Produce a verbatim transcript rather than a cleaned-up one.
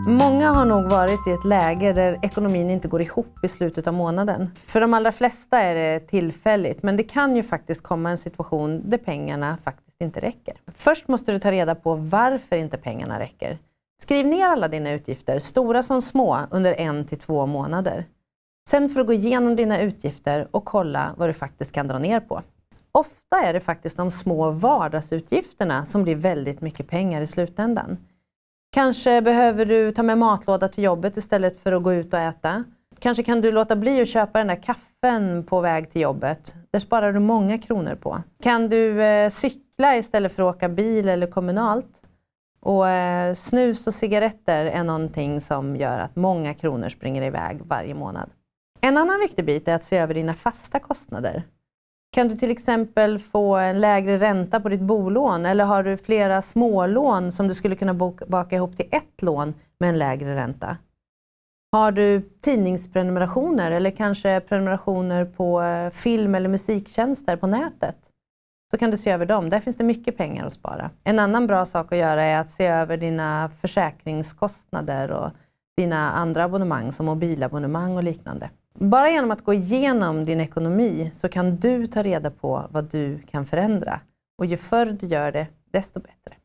Många har nog varit i ett läge där ekonomin inte går ihop i slutet av månaden. För de allra flesta är det tillfälligt, men det kan ju faktiskt komma en situation där pengarna faktiskt inte räcker. Först måste du ta reda på varför inte pengarna räcker. Skriv ner alla dina utgifter, stora som små, under en till två månader. Sen får du gå igenom dina utgifter och kolla vad du faktiskt kan dra ner på. Ofta är det faktiskt de små vardagsutgifterna som blir väldigt mycket pengar i slutändan. Kanske behöver du ta med matlåda till jobbet istället för att gå ut och äta. Kanske kan du låta bli att köpa den där kaffen på väg till jobbet. Där sparar du många kronor på. Kan du eh, cykla istället för att åka bil eller kommunalt? Och eh, snus och cigaretter är någonting som gör att många kronor springer iväg varje månad. En annan viktig bit är att se över dina fasta kostnader. Kan du till exempel få en lägre ränta på ditt bolån, eller har du flera smålån som du skulle kunna baka ihop till ett lån med en lägre ränta? Har du tidningsprenumerationer eller kanske prenumerationer på film- eller musiktjänster på nätet? Så kan du se över dem. Där finns det mycket pengar att spara. En annan bra sak att göra är att se över dina försäkringskostnader och dina andra abonnemang som mobilabonnemang och liknande. Bara genom att gå igenom din ekonomi så kan du ta reda på vad du kan förändra. Och ju förr du gör det, desto bättre.